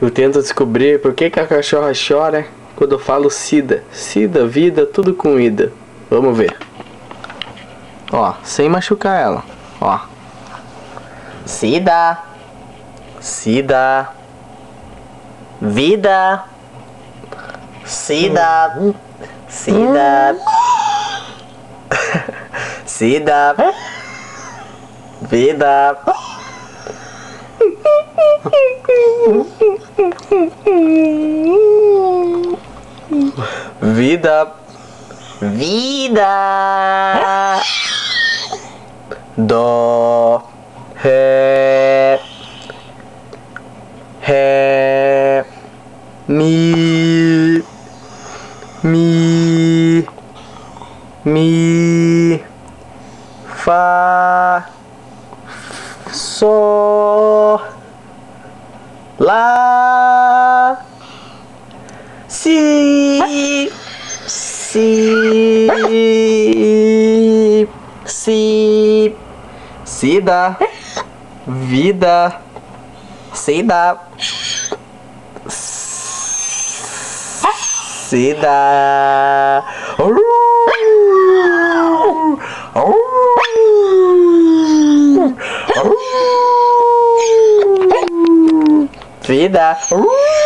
Eu tento descobrir por que a cachorra chora quando eu falo sida. Sida, vida, tudo com ida. Vamos ver. Ó, sem machucar ela. Ó. Sida. Sida. Vida. Sida. Sida. Sida. Vida. Vida. Vida. Dó. Ré. Ré. Mi. Mi. Mi. Fá. Sol. Lá. Si. Si. Si. Sida. Vida. Sida. Sida. Vida.